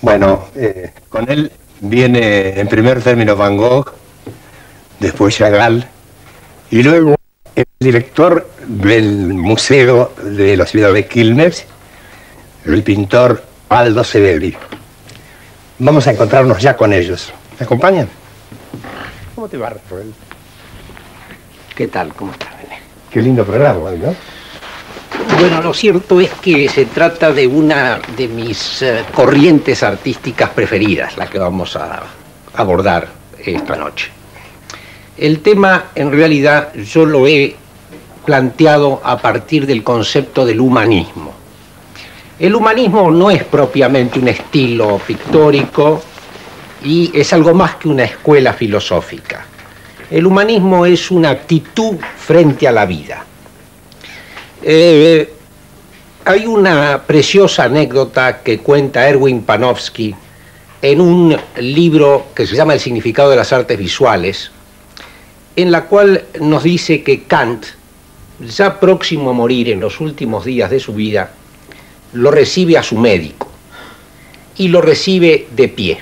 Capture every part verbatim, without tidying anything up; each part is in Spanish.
Bueno, eh, con él viene en primer término Van Gogh, después Chagall, y luego el director del Museo de la ciudad de Quilmes, el pintor Aldo Sevelli. Vamos a encontrarnos ya con ellos. ¿Me acompañan? ¿Cómo te va, Rafael? ¿Qué tal? ¿Cómo estás, Bené? Qué lindo programa, ¿no? Bueno, lo cierto es que se trata de una de mis uh, corrientes artísticas preferidas, la que vamos a abordar esta noche. El tema, en realidad, yo lo he planteado a partir del concepto del humanismo. El humanismo no es propiamente un estilo pictórico y es algo más que una escuela filosófica. El humanismo es una actitud frente a la vida. Eh, hay una preciosa anécdota que cuenta Erwin Panofsky en un libro que se llama El significado de las artes visuales, en la cual nos dice que Kant, ya próximo a morir en los últimos días de su vida, lo recibe a su médico y lo recibe de pie.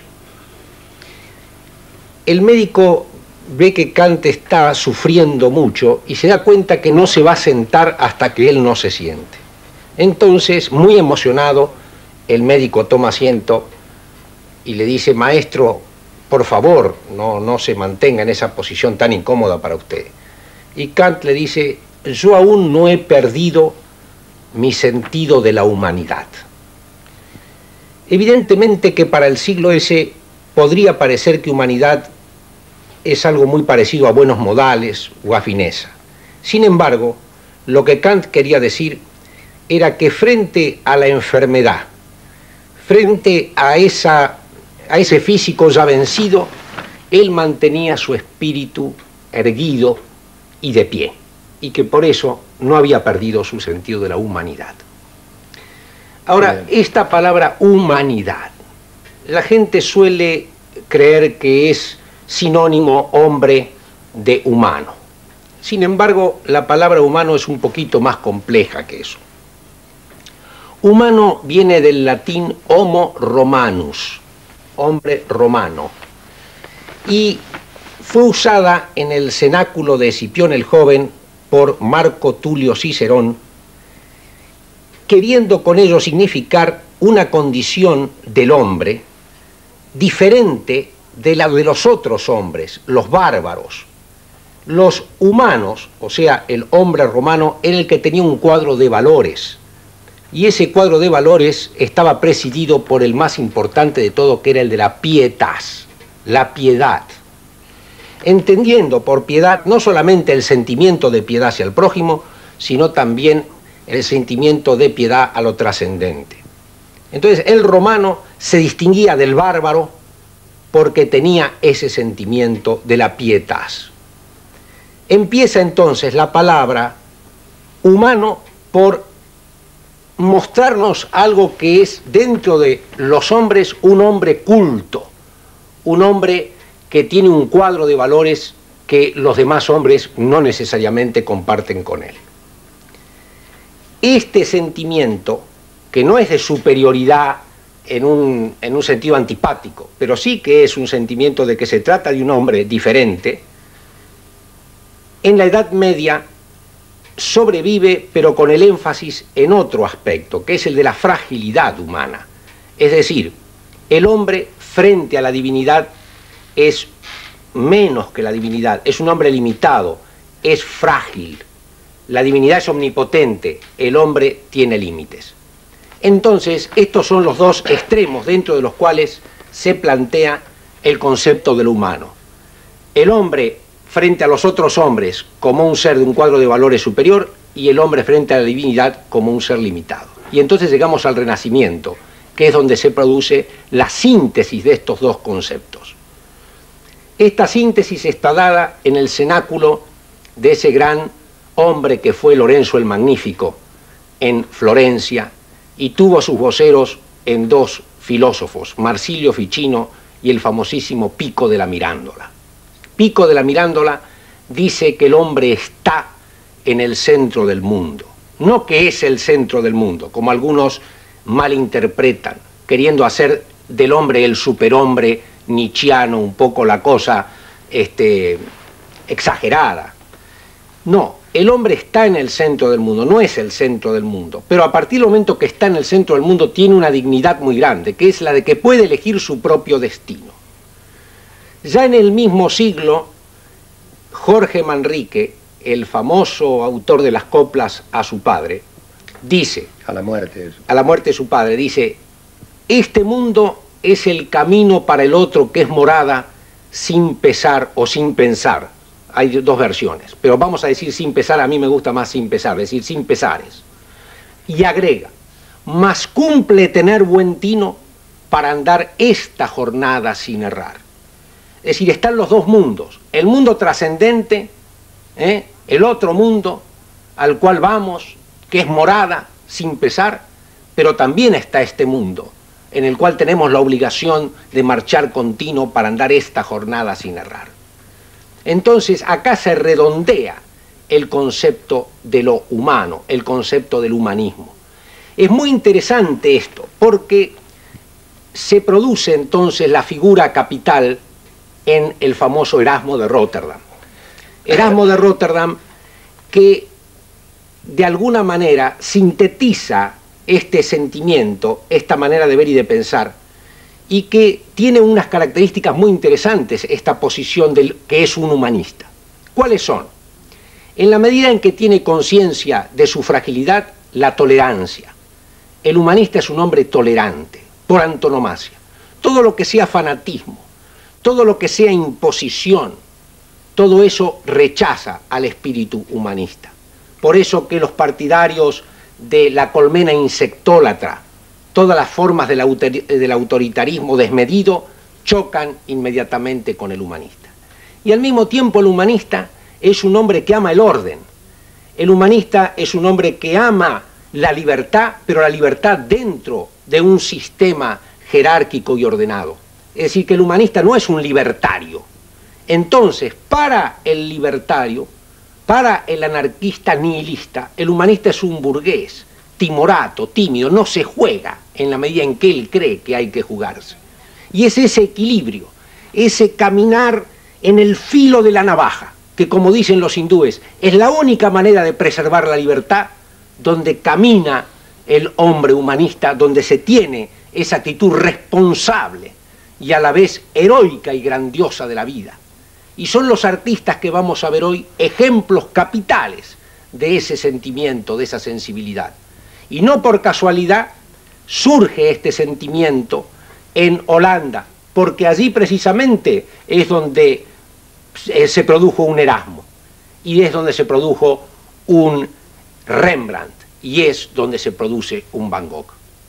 El médico ve que Kant está sufriendo mucho y se da cuenta que no se va a sentar hasta que él no se siente. Entonces, muy emocionado, el médico toma asiento y le dice: maestro, por favor, no, no se mantenga en esa posición tan incómoda para usted. Y Kant le dice: yo aún no he perdido mi sentido de la humanidad. Evidentemente que para el siglo ese podría parecer que humanidad es algo muy parecido a buenos modales o a fineza. Sin embargo, lo que Kant quería decir era que frente a la enfermedad, frente a, esa, a ese físico ya vencido, él mantenía su espíritu erguido y de pie, y que por eso no había perdido su sentido de la humanidad. Ahora, esta palabra humanidad, la gente suele creer que es sinónimo hombre de humano. Sin embargo, la palabra humano es un poquito más compleja que eso. Humano viene del latín homo romanus, hombre romano, y fue usada en el cenáculo de Escipión el Joven por Marco Tulio Cicerón, queriendo con ello significar una condición del hombre diferente de la de los otros hombres, los bárbaros. Los humanos, o sea, el hombre romano, era el que tenía un cuadro de valores, y ese cuadro de valores estaba presidido por el más importante de todo, que era el de la pietas, la piedad. Entendiendo por piedad no solamente el sentimiento de piedad hacia el prójimo, sino también el sentimiento de piedad a lo trascendente. Entonces, el romano se distinguía del bárbaro porque tenía ese sentimiento de la pietas. Empieza entonces la palabra humano por mostrarnos algo que es dentro de los hombres un hombre culto, un hombre que tiene un cuadro de valores que los demás hombres no necesariamente comparten con él. Este sentimiento, que no es de superioridad en un, en un sentido antipático, pero sí que es un sentimiento de que se trata de un hombre diferente, en la Edad Media sobrevive, pero con el énfasis en otro aspecto, que es el de la fragilidad humana. Es decir, el hombre frente a la divinidad es menos que la divinidad, es un hombre limitado, es frágil. La divinidad es omnipotente, el hombre tiene límites. Entonces, estos son los dos extremos dentro de los cuales se plantea el concepto del humano. El hombre frente a los otros hombres como un ser de un cuadro de valores superior, y el hombre frente a la divinidad como un ser limitado. Y entonces llegamos al Renacimiento, que es donde se produce la síntesis de estos dos conceptos. Esta síntesis está dada en el cenáculo de ese gran hombre que fue Lorenzo el Magnífico en Florencia, y tuvo sus voceros en dos filósofos, Marsilio Ficino y el famosísimo Pico de la Mirándola. Pico de la Mirándola dice que el hombre está en el centro del mundo, no que es el centro del mundo, como algunos malinterpretan, queriendo hacer del hombre, el superhombre nietzscheano, un poco la cosa este, exagerada. No, el hombre está en el centro del mundo, no es el centro del mundo, pero a partir del momento que está en el centro del mundo tiene una dignidad muy grande, que es la de que puede elegir su propio destino. Ya en el mismo siglo, Jorge Manrique, el famoso autor de las coplas a su padre, dice, a la muerte, eso. a la muerte de su padre, dice, este mundo es el camino para el otro que es morada sin pesar o sin pensar. Hay dos versiones, pero vamos a decir sin pesar, a mí me gusta más sin pesar, decir sin pesares. Y agrega, mas cumple tener buen tino para andar esta jornada sin errar. Es decir, están los dos mundos, el mundo trascendente, ¿eh? el otro mundo al cual vamos, que es morada, sin pesar, pero también está este mundo, en el cual tenemos la obligación de marchar continuo para andar esta jornada sin errar. Entonces, acá se redondea el concepto de lo humano, el concepto del humanismo. Es muy interesante esto, porque se produce entonces la figura capital en el famoso Erasmo de Róterdam. Erasmo de Róterdam, que de alguna manera sintetiza este sentimiento, esta manera de ver y de pensar, y que tiene unas características muy interesantes, esta posición del que es un humanista. ¿Cuáles son? En la medida en que tiene conciencia de su fragilidad, la tolerancia. El humanista es un hombre tolerante, por antonomasia. Todo lo que sea fanatismo, todo lo que sea imposición, todo eso rechaza al espíritu humanista. Por eso que los partidarios de la colmena insectólatra, todas las formas del, autor del autoritarismo desmedido, chocan inmediatamente con el humanista. Y al mismo tiempo el humanista es un hombre que ama el orden. El humanista es un hombre que ama la libertad, pero la libertad dentro de un sistema jerárquico y ordenado. Es decir, que el humanista no es un libertario. Entonces, para el libertario, para el anarquista nihilista, el humanista es un burgués, timorato, tímido, no se juega en la medida en que él cree que hay que jugarse. Y es ese equilibrio, ese caminar en el filo de la navaja, que como dicen los hindúes, es la única manera de preservar la libertad, donde camina el hombre humanista, donde se tiene esa actitud responsable y a la vez heroica y grandiosa de la vida. Y son los artistas que vamos a ver hoy ejemplos capitales de ese sentimiento, de esa sensibilidad. Y no por casualidad surge este sentimiento en Holanda, porque allí precisamente es donde se produjo un Erasmo, y es donde se produjo un Rembrandt, y es donde se produce un Van Gogh.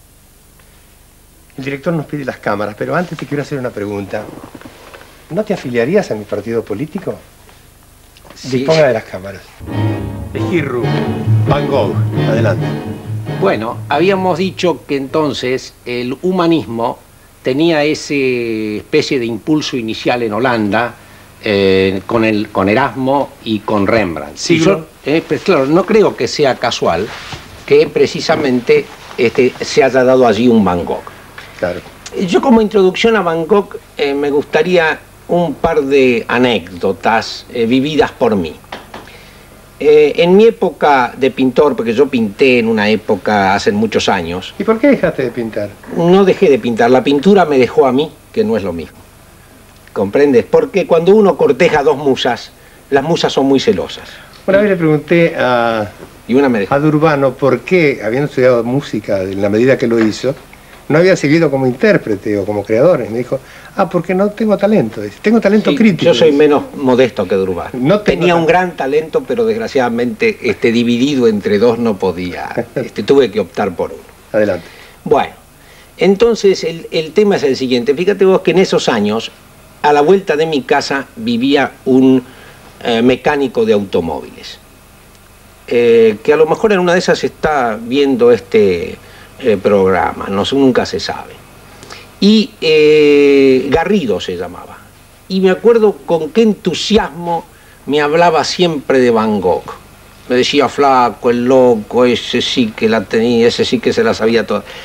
El director nos pide las cámaras, pero antes te quiero hacer una pregunta. ¿No te afiliarías a mi partido político? Sí. Disponga de las cámaras. Esquirru, Van Gogh, adelante. Bueno, habíamos dicho que entonces el humanismo tenía esa especie de impulso inicial en Holanda eh, con, el, con Erasmo y con Rembrandt. Sí, yo, eh, pues, claro, no creo que sea casual que precisamente este, se haya dado allí un Van Gogh. Claro. Yo como introducción a Van Gogh eh, me gustaría un par de anécdotas eh, vividas por mí. Eh, en mi época de pintor, porque yo pinté en una época hace muchos años... ¿Y por qué dejaste de pintar? No dejé de pintar, la pintura me dejó a mí, que no es lo mismo. ¿Comprendes? Porque cuando uno corteja a dos musas, las musas son muy celosas. Una vez le pregunté a, y una me dejó. a Durbano por qué, habiendo estudiado música en la medida que lo hizo, no había seguido como intérprete o como creador. Y me dijo, ah, porque no tengo talento. Tengo talento Sí, crítico. yo soy menos modesto que Durbano. No Tenía un gran talento, pero desgraciadamente este, dividido entre dos no podía. Este, tuve que optar por uno. Adelante. Bueno, entonces el, el tema es el siguiente. Fíjate vos que en esos años, a la vuelta de mi casa, vivía un eh, mecánico de automóviles. Eh, que a lo mejor en una de esas está viendo este... Eh, programa, no, nunca se sabe. Y eh, Garrido se llamaba. Y me acuerdo con qué entusiasmo me hablaba siempre de Van Gogh. Me decía, flaco, el loco, ese sí que la tenía, ese sí que se la sabía toda.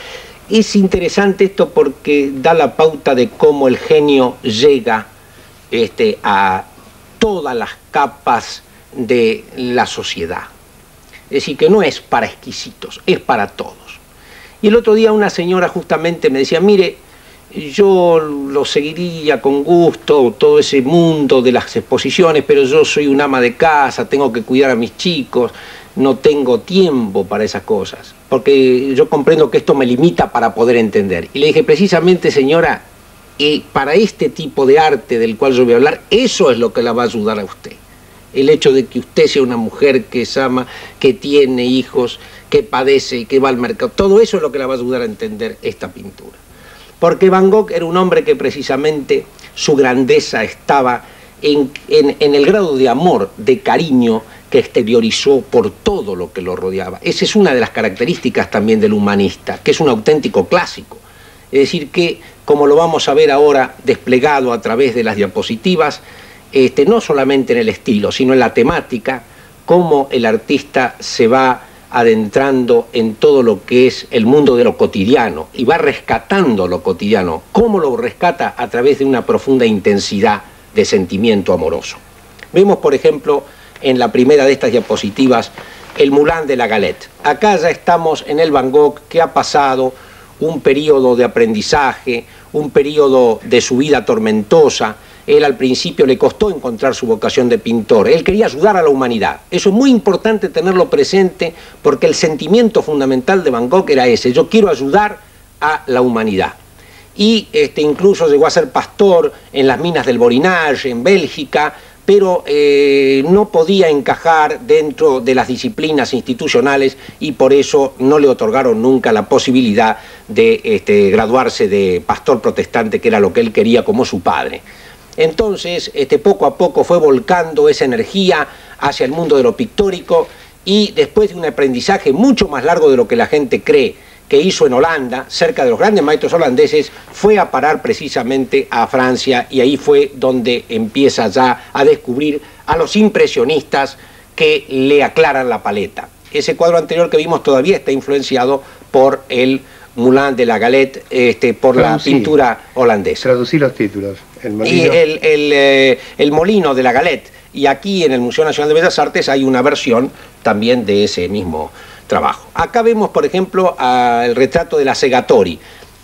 es interesante esto porque da la pauta de cómo el genio llega este, a todas las capas de la sociedad. Es decir, que no es para exquisitos, es para todos. Y el otro día una señora justamente me decía, mire, yo lo seguiría con gusto, todo ese mundo de las exposiciones, pero yo soy un ama de casa, tengo que cuidar a mis chicos, no tengo tiempo para esas cosas, porque yo comprendo que esto me limita para poder entender. Y le dije, precisamente, señora, eh, para este tipo de arte del cual yo voy a hablar, eso es lo que la va a ayudar a usted. El hecho de que usted sea una mujer que es ama, que tiene hijos, que padece, que va al mercado, todo eso es lo que la va a ayudar a entender esta pintura. Porque Van Gogh era un hombre que precisamente su grandeza estaba en, en, en el grado de amor, de cariño que exteriorizó por todo lo que lo rodeaba. Esa es una de las características también del humanista, que es un auténtico clásico. Es decir, que, como lo vamos a ver ahora desplegado a través de las diapositivas, este, no solamente en el estilo, sino en la temática, cómo el artista se va adentrando en todo lo que es el mundo de lo cotidiano y va rescatando lo cotidiano. ¿Cómo lo rescata? A través de una profunda intensidad de sentimiento amoroso. Vemos, por ejemplo, en la primera de estas diapositivas, el Moulin de la Galette. Acá ya estamos en el Van Gogh que ha pasado un periodo de aprendizaje, un periodo de su vida tormentosa. Él al principio le costó encontrar su vocación de pintor. Él quería ayudar a la humanidad. Eso es muy importante tenerlo presente porque el sentimiento fundamental de Van Gogh era ese. Yo quiero ayudar a la humanidad. Y este, incluso llegó a ser pastor en las minas del Borinage, en Bélgica, pero eh, no podía encajar dentro de las disciplinas institucionales y por eso no le otorgaron nunca la posibilidad de este, graduarse de pastor protestante, que era lo que él quería como su padre. Entonces, este, poco a poco fue volcando esa energía hacia el mundo de lo pictórico y después de un aprendizaje mucho más largo de lo que la gente cree que hizo en Holanda, cerca de los grandes maestros holandeses, fue a parar precisamente a Francia y ahí fue donde empieza ya a descubrir a los impresionistas que le aclaran la paleta. Ese cuadro anterior que vimos todavía está influenciado por el Moulin de la Galette, este, por Traducí. la pintura holandesa. Traducí los títulos. El molino. Y el, el, eh, el molino de la Galette. Y aquí en el Museo Nacional de Bellas Artes hay una versión también de ese mismo trabajo. Acá vemos, por ejemplo, a, el retrato de la Segatori.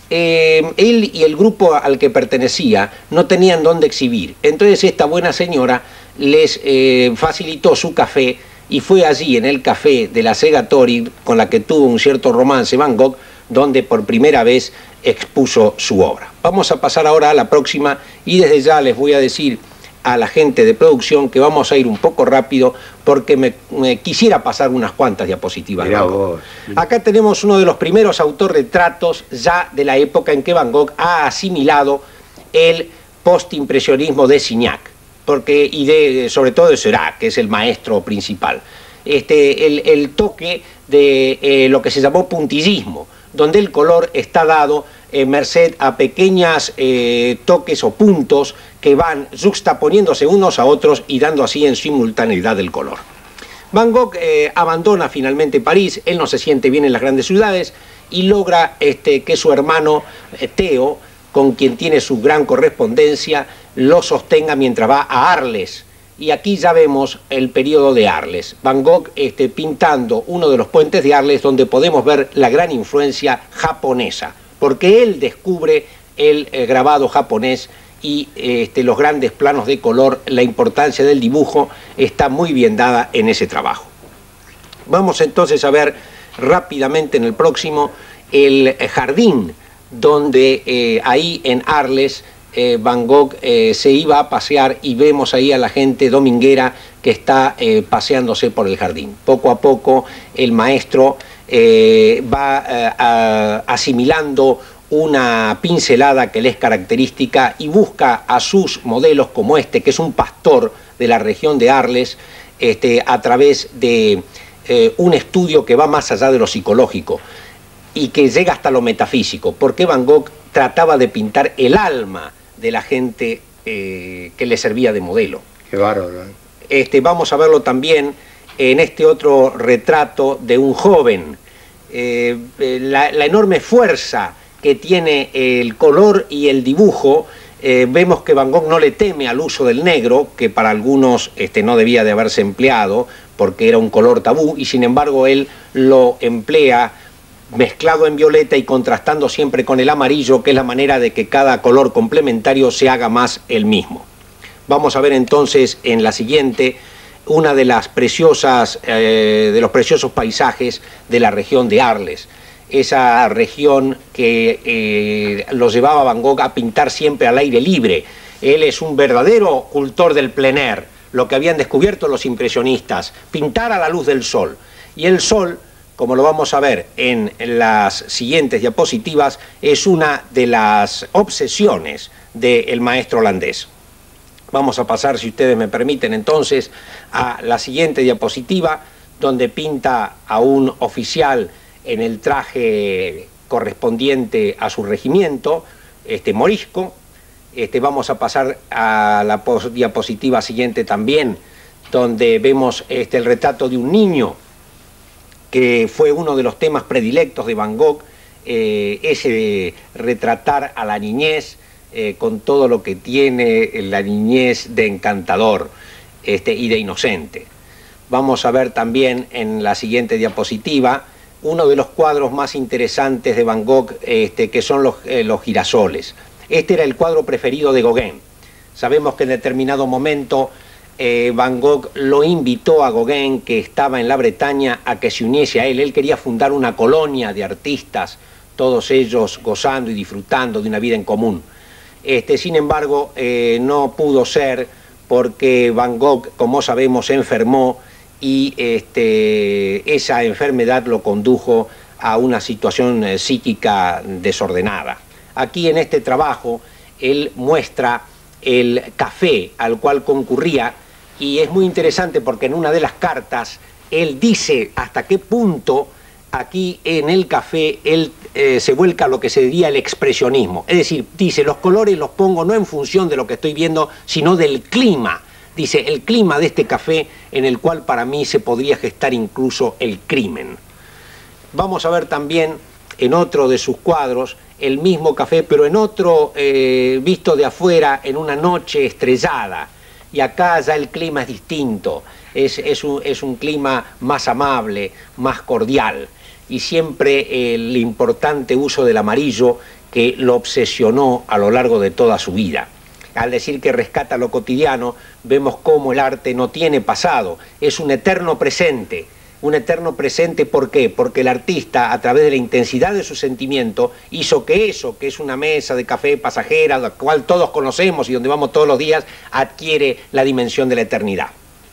Eh, él y el grupo al que pertenecía no tenían dónde exhibir. Entonces esta buena señora les eh, facilitó su café y fue allí, en el café de la Segatori, con la que tuvo un cierto romance Van Gogh, donde por primera vez expuso su obra. Vamos a pasar ahora a la próxima y desde ya les voy a decir a la gente de producción que vamos a ir un poco rápido porque me, me quisiera pasar unas cuantas diapositivas. Mirá vos. Acá tenemos uno de los primeros autorretratos ya de la época en que Van Gogh ha asimilado el postimpresionismo de Signac, porque, y de, sobre todo de Seurat, que es el maestro principal. Este, el, el toque de eh, lo que se llamó puntillismo, donde el color está dado eh, merced a pequeños eh, toques o puntos que van juxtaponiéndose unos a otros y dando así en simultaneidad el color. Van Gogh eh, abandona finalmente París, él no se siente bien en las grandes ciudades y logra este, que su hermano eh, Theo, con quien tiene su gran correspondencia, lo sostenga mientras va a Arles. Y aquí ya vemos el periodo de Arles. Van Gogh este, pintando uno de los puentes de Arles donde podemos ver la gran influencia japonesa, porque él descubre el eh, grabado japonés y este, los grandes planos de color, la importancia del dibujo está muy bien dada en ese trabajo. Vamos entonces a ver rápidamente en el próximo el jardín, donde eh, ahí en Arles Eh, Van Gogh eh, se iba a pasear y vemos ahí a la gente dominguera que está eh, paseándose por el jardín. Poco a poco el maestro eh, va eh, a, asimilando una pincelada que le es característica y busca a sus modelos como este, que es un pastor de la región de Arles, este, a través de eh, un estudio que va más allá de lo psicológico y que llega hasta lo metafísico, porque Van Gogh trataba de pintar el alma de la gente eh, que le servía de modelo. Qué bárbaro. ¿eh? Este, vamos a verlo también en este otro retrato de un joven eh, la, la enorme fuerza que tiene el color y el dibujo. Eh, vemos que Van Gogh no le teme al uso del negro, que para algunos este, no debía de haberse empleado porque era un color tabú, y sin embargo él lo emplea mezclado en violeta y contrastando siempre con el amarillo, que es la manera de que cada color complementario se haga más el mismo. Vamos a ver entonces en la siguiente una de las preciosas, eh, de los preciosos paisajes de la región de Arles. Esa región que eh, lo llevaba Van Gogh a pintar siempre al aire libre. Él es un verdadero cultor del plein air, lo que habían descubierto los impresionistas, pintar a la luz del sol. Y el sol, como lo vamos a ver en las siguientes diapositivas, es una de las obsesiones del maestro holandés. Vamos a pasar, si ustedes me permiten, entonces, a la siguiente diapositiva, donde pinta a un oficial en el traje correspondiente a su regimiento, este morisco. Este, vamos a pasar a la diapositiva siguiente también, donde vemos este, el retrato de un niño, que fue uno de los temas predilectos de Van Gogh, eh, ese de retratar a la niñez, eh, con todo lo que tiene la niñez de encantador este, y de inocente. Vamos a ver también en la siguiente diapositiva uno de los cuadros más interesantes de Van Gogh, este, que son los, eh, los girasoles. Este era el cuadro preferido de Gauguin. Sabemos que en determinado momento eh, Van Gogh lo invitó a Gauguin, que estaba en la Bretaña, a que se uniese a él. Él quería fundar una colonia de artistas, todos ellos gozando y disfrutando de una vida en común. Este, sin embargo, eh, no pudo ser porque Van Gogh, como sabemos, se enfermó, y este, esa enfermedad lo condujo a una situación eh, psíquica desordenada. Aquí en este trabajo él muestra el café al cual concurría, y es muy interesante porque en una de las cartas él dice hasta qué punto aquí en el café él eh, se vuelca a lo que se diría el expresionismo. Es decir, dice, los colores los pongo no en función de lo que estoy viendo, sino del clima. Dice, el clima de este café en el cual para mí se podría gestar incluso el crimen. Vamos a ver también en otro de sus cuadros el mismo café, pero en otro eh, visto de afuera en una noche estrellada. Y acá ya el clima es distinto, es, es, un, es un clima más amable, más cordial. Y siempre el importante uso del amarillo que lo obsesionó a lo largo de toda su vida. Al decir que rescata lo cotidiano, vemos cómo el arte no tiene pasado, es un eterno presente. Un eterno presente, ¿por qué? Porque el artista, a través de la intensidad de su sentimiento, hizo que eso, que es una mesa de café pasajera, la cual todos conocemos y donde vamos todos los días, adquiere la dimensión de la eternidad.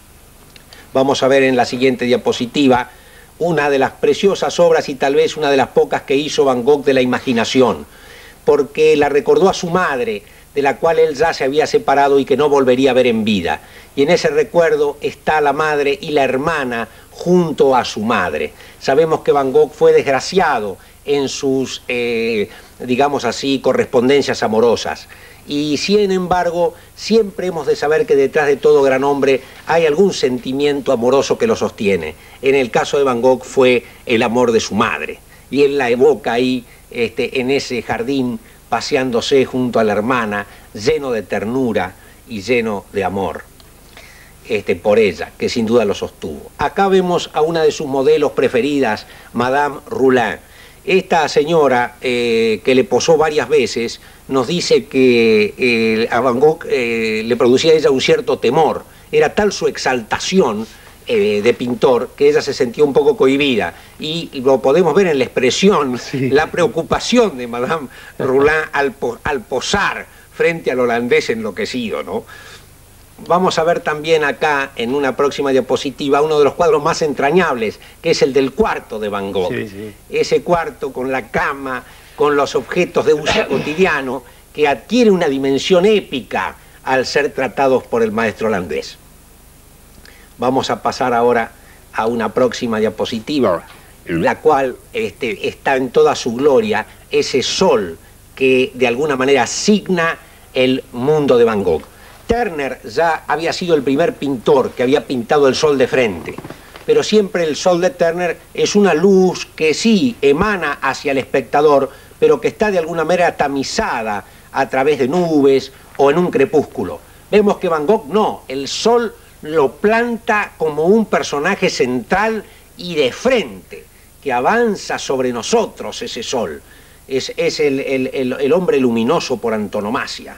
Vamos a ver en la siguiente diapositiva una de las preciosas obras y tal vez una de las pocas que hizo Van Gogh de la imaginación, porque la recordó a su madre, de la cual él ya se había separado y que no volvería a ver en vida. Y en ese recuerdo está la madre y la hermana junto a su madre. Sabemos que Van Gogh fue desgraciado en sus, eh, digamos así, correspondencias amorosas. Y sin embargo, siempre hemos de saber que detrás de todo gran hombre hay algún sentimiento amoroso que lo sostiene. En el caso de Van Gogh fue el amor de su madre. Y él la evoca ahí, este, en ese jardín, paseándose junto a la hermana, lleno de ternura y lleno de amor este, por ella, que sin duda lo sostuvo. Acá vemos a una de sus modelos preferidas, Madame Roulin. Esta señora, eh, que le posó varias veces, nos dice que eh, a Van Gogh eh, le producía a ella un cierto temor. Era tal su exaltación Eh, de pintor, que ella se sentía un poco cohibida, y lo podemos ver en la expresión, sí, la preocupación de Madame Roulin al, po al posar frente al holandés enloquecido, ¿no? Vamos a ver también acá, en una próxima diapositiva, uno de los cuadros más entrañables, que es el del cuarto de Van Gogh. Sí, sí. Ese cuarto con la cama, con los objetos de uso cotidiano, que adquiere una dimensión épica al ser tratados por el maestro holandés. Vamos a pasar ahora a una próxima diapositiva, la cual este, está en toda su gloria, ese sol que de alguna manera signa el mundo de Van Gogh. Turner ya había sido el primer pintor que había pintado el sol de frente, pero siempre el sol de Turner es una luz que sí emana hacia el espectador, pero que está de alguna manera tamizada a través de nubes o en un crepúsculo. Vemos que Van Gogh no, el sol lo planta como un personaje central y de frente, que avanza sobre nosotros ese sol. Es, es el, el, el, el hombre luminoso por antonomasia.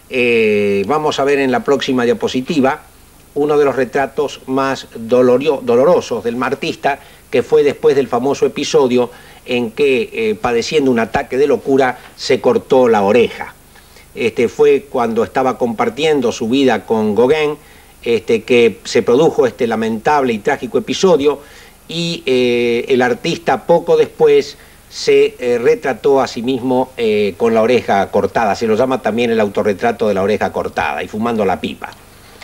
Eh, vamos a ver en la próxima diapositiva uno de los retratos más dolorio, dolorosos del artista, que fue después del famoso episodio en que, eh, padeciendo un ataque de locura, se cortó la oreja. Este, fue cuando estaba compartiendo su vida con Gauguin, este, que se produjo este lamentable y trágico episodio, y eh, el artista poco después se eh, retrató a sí mismo eh, con la oreja cortada. Se lo llama también el autorretrato de la oreja cortada, y fumando la pipa.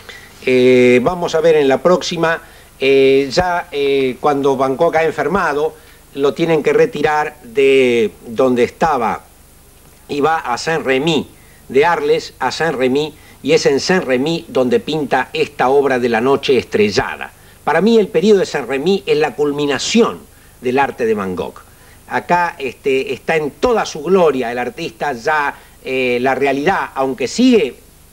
Eh, vamos a ver en la próxima, eh, ya eh, cuando Van Gogh ha enfermado, lo tienen que retirar de donde estaba y va a Saint-Rémy, de Arles a Saint-Rémy, y es en Saint-Rémy donde pinta esta obra de La noche estrellada. Para mí el periodo de Saint-Rémy es la culminación del arte de Van Gogh. Acá este, está en toda su gloria el artista, ya eh, la realidad, aunque sigue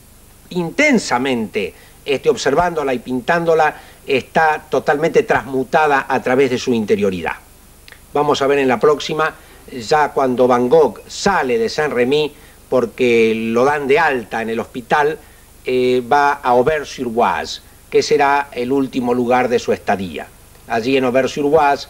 intensamente este, observándola y pintándola, está totalmente transmutada a través de su interioridad. Vamos a ver en la próxima, ya cuando Van Gogh sale de Saint-Rémy, porque lo dan de alta en el hospital, eh, va a Auvers-sur-Oise, que será el último lugar de su estadía. Allí en Auvers-sur-Oise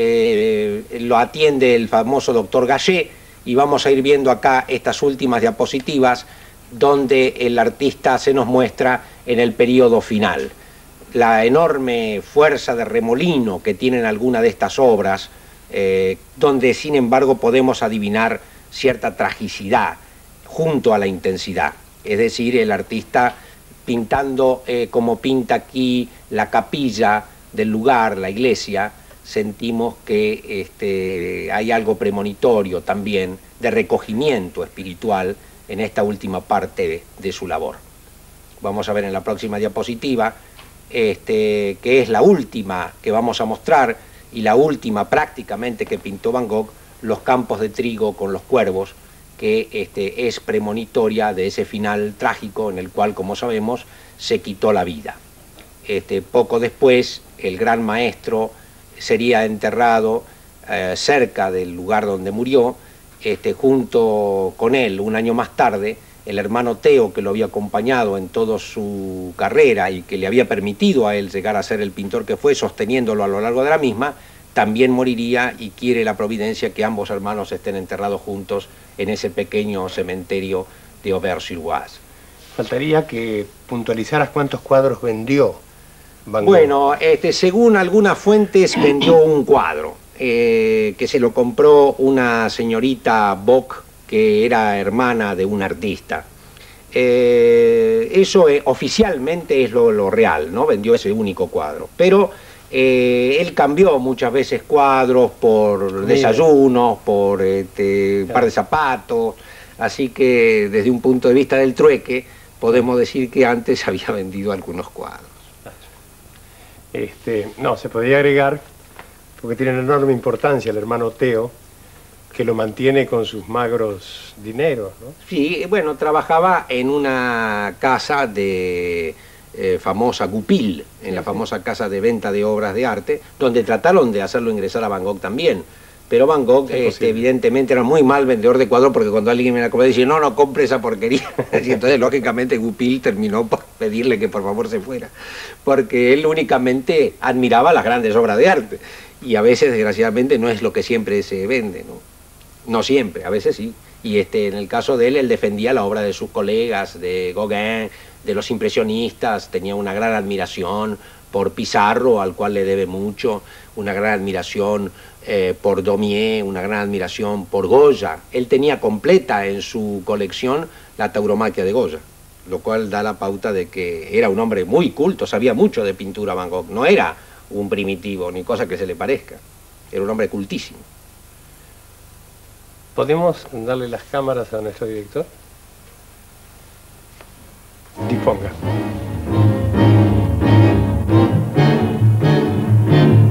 eh, lo atiende el famoso doctor Gachet, y vamos a ir viendo acá estas últimas diapositivas donde el artista se nos muestra en el periodo final. La enorme fuerza de remolino que tienen algunas de estas obras, eh, donde sin embargo podemos adivinar cierta tragicidad junto a la intensidad. Es decir, el artista pintando eh, como pinta aquí la capilla del lugar, la iglesia, sentimos que este, hay algo premonitorio también de recogimiento espiritual en esta última parte de, de su labor. Vamos a ver en la próxima diapositiva, este, que es la última que vamos a mostrar y la última prácticamente que pintó Van Gogh, los campos de trigo con los cuervos, que este, es premonitoria de ese final trágico en el cual, como sabemos, se quitó la vida. Este, poco después, el gran maestro sería enterrado eh, cerca del lugar donde murió, este, junto con él, un año más tarde, el hermano Theo, que lo había acompañado en toda su carrera y que le había permitido a él llegar a ser el pintor que fue, sosteniéndolo a lo largo de la misma, también moriría, y quiere la providencia que ambos hermanos estén enterrados juntos en ese pequeño cementerio de Auvers-sur-Oise. Faltaría que puntualizaras cuántos cuadros vendió Van Gogh. Bueno, este, según algunas fuentes vendió un cuadro, eh, que se lo compró una señorita Bock, que era hermana de un artista. Eh, eso eh, oficialmente es lo, lo real, ¿no? Vendió ese único cuadro, pero Eh, él cambió muchas veces cuadros por desayunos, por este, un par de zapatos, así que desde un punto de vista del trueque podemos decir que antes había vendido algunos cuadros. Este, no, se podría agregar, porque tiene una enorme importancia el hermano Theo, que lo mantiene con sus magros dineros, ¿no? Sí, bueno, trabajaba en una casa de... Eh, famosa Goupil, en la famosa casa de venta de obras de arte, donde trataron de hacerlo ingresar a Van Gogh también, pero Van Gogh este, evidentemente era muy mal vendedor de cuadros, porque cuando alguien me la compró decía, no, no compre esa porquería, y entonces lógicamente Goupil terminó por pedirle que por favor se fuera, porque él únicamente admiraba las grandes obras de arte, y a veces desgraciadamente no es lo que siempre se vende, ¿no? No siempre, a veces sí. Y este, en el caso de él, él defendía la obra de sus colegas, de Gauguin, de los impresionistas, tenía una gran admiración por Pissarro, al cual le debe mucho, una gran admiración eh, por Daumier, una gran admiración por Goya. Él tenía completa en su colección la tauromaquia de Goya, lo cual da la pauta de que era un hombre muy culto, sabía mucho de pintura Van Gogh, no era un primitivo, ni cosa que se le parezca, era un hombre cultísimo. ¿Podemos darle las cámaras a nuestro director? Disponga.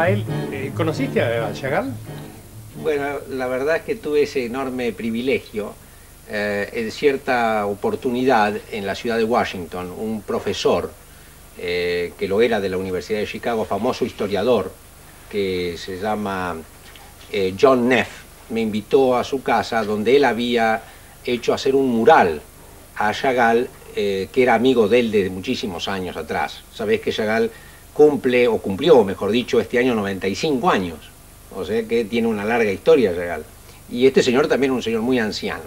Rafael, eh, ¿conociste a Chagall? Bueno, la verdad es que tuve ese enorme privilegio. Eh, en cierta oportunidad en la ciudad de Washington, un profesor eh, que lo era de la Universidad de Chicago, famoso historiador, que se llama eh, John Neff, me invitó a su casa donde él había hecho hacer un mural a Chagall, eh, que era amigo de él de muchísimos años atrás. Sabés que Chagall cumple, o cumplió, mejor dicho, este año noventa y cinco años, o sea que tiene una larga historia Chagall. Y este señor también es un señor muy anciano.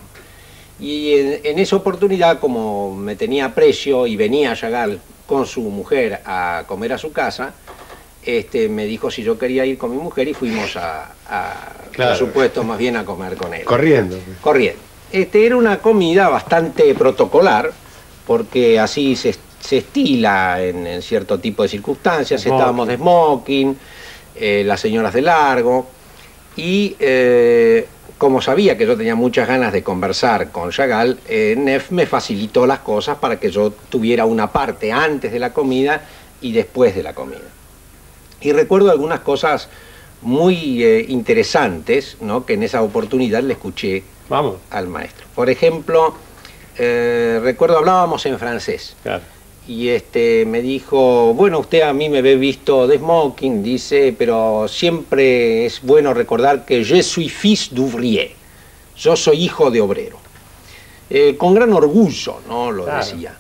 Y en, en esa oportunidad, como me tenía aprecio y venía Chagall con su mujer a comer a su casa, este, me dijo si yo quería ir con mi mujer y fuimos a, a claro. por supuesto, más bien a comer con él. Corriendo. Corriendo. Este, era una comida bastante protocolar, porque así se, se estila en, en cierto tipo de circunstancias. Smoking. Estábamos de smoking, eh, las señoras de largo, y... Eh, como sabía que yo tenía muchas ganas de conversar con Chagall, eh, Neff me facilitó las cosas para que yo tuviera una parte antes de la comida y después de la comida. Y recuerdo algunas cosas muy eh, interesantes, ¿no?, que en esa oportunidad le escuché Vamos. al maestro. Por ejemplo, eh, recuerdo hablábamos en francés. Claro. Y este, me dijo, bueno, usted a mí me ve visto de smoking, dice, pero siempre es bueno recordar que je suis fils d'ouvrier, yo soy hijo de obrero. Eh, con gran orgullo, ¿no?, lo claro. decía.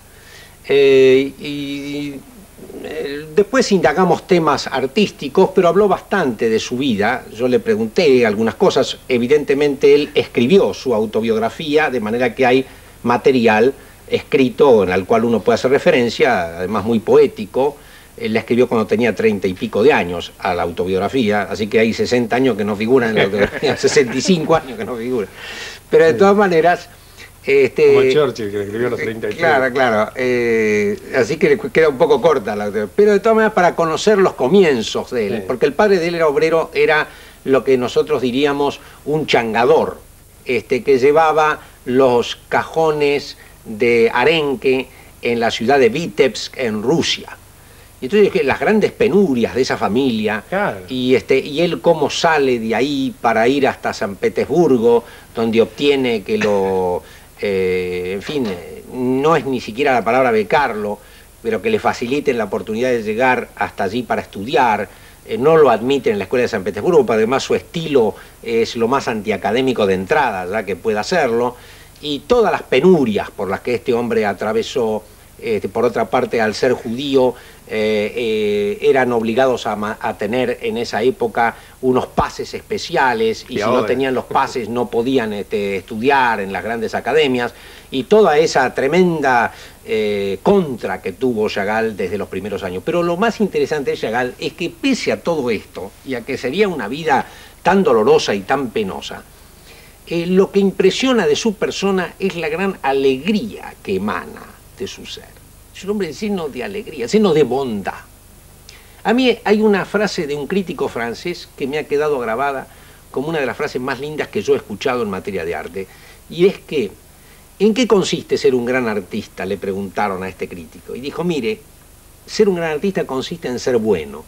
Eh, y eh, después indagamos temas artísticos, pero habló bastante de su vida. Yo le pregunté algunas cosas. Evidentemente él escribió su autobiografía, de manera que hay material escrito en el cual uno puede hacer referencia, además muy poético. Él la escribió cuando tenía treinta y pico de años a la autobiografía, así que hay sesenta años que no figuran en la autobiografía, sesenta y cinco años que no figuran. Pero de todas maneras... Este, Como Churchill, que le escribió a los treinta y tres. Claro, claro. Eh, así que le queda un poco corta la autobiografía. Pero de todas maneras para conocer los comienzos de él, sí. Porque el padre de él era obrero, era lo que nosotros diríamos un changador, este, que llevaba los cajones de arenque en la ciudad de Vitebsk, en Rusia. Y entonces las grandes penurias de esa familia, claro. y, este, y él cómo sale de ahí para ir hasta San Petersburgo, donde obtiene que lo, eh, en fin, no es ni siquiera la palabra becarlo, pero que le faciliten la oportunidad de llegar hasta allí para estudiar. Eh, no lo admiten en la escuela de San Petersburgo, pero además su estilo es lo más antiacadémico de entrada, ya que pueda hacerlo. Y todas las penurias por las que este hombre atravesó, eh, por otra parte, al ser judío, eh, eh, eran obligados a, a tener en esa época unos pases especiales, y, y si ahora no tenían los pases no podían este, estudiar en las grandes academias, y toda esa tremenda eh, contra que tuvo Chagall desde los primeros años. Pero lo más interesante de Chagall es que pese a todo esto, y a que sería una vida tan dolorosa y tan penosa, Eh, lo que impresiona de su persona es la gran alegría que emana de su ser. Es un hombre lleno de alegría, lleno de bondad. A mí hay una frase de un crítico francés que me ha quedado grabada como una de las frases más lindas que yo he escuchado en materia de arte, y es que, ¿en qué consiste ser un gran artista?, le preguntaron a este crítico. Y dijo, mire, ser un gran artista consiste en ser bueno.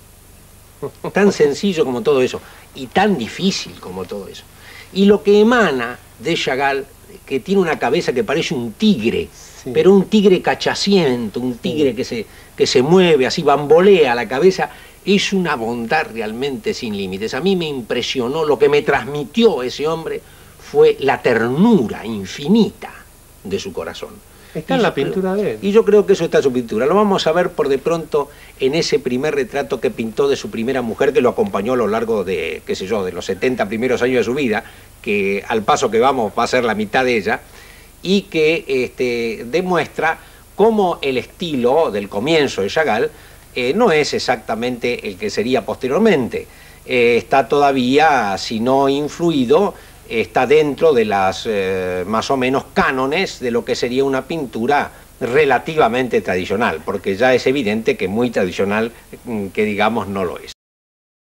Tan sencillo como todo eso, y tan difícil como todo eso. Y lo que emana de Chagall, que tiene una cabeza que parece un tigre, sí. Pero un tigre cachaciento, un tigre sí. que, se, que se mueve, así bambolea la cabeza, es una bondad realmente sin límites. A mí me impresionó, lo que me transmitió ese hombre fue la ternura infinita de su corazón. Está en la pintura creo, de él. Y yo creo que eso está en su pintura. Lo vamos a ver por de pronto en ese primer retrato que pintó de su primera mujer, que lo acompañó a lo largo de, qué sé yo, de los setenta primeros años de su vida, que al paso que vamos va a ser la mitad de ella, y que este, demuestra cómo el estilo del comienzo de Chagall eh, no es exactamente el que sería posteriormente. Eh, está todavía, si no influido, está dentro de las eh, más o menos cánones de lo que sería una pintura relativamente tradicional, porque ya es evidente que muy tradicional, que digamos, no lo es.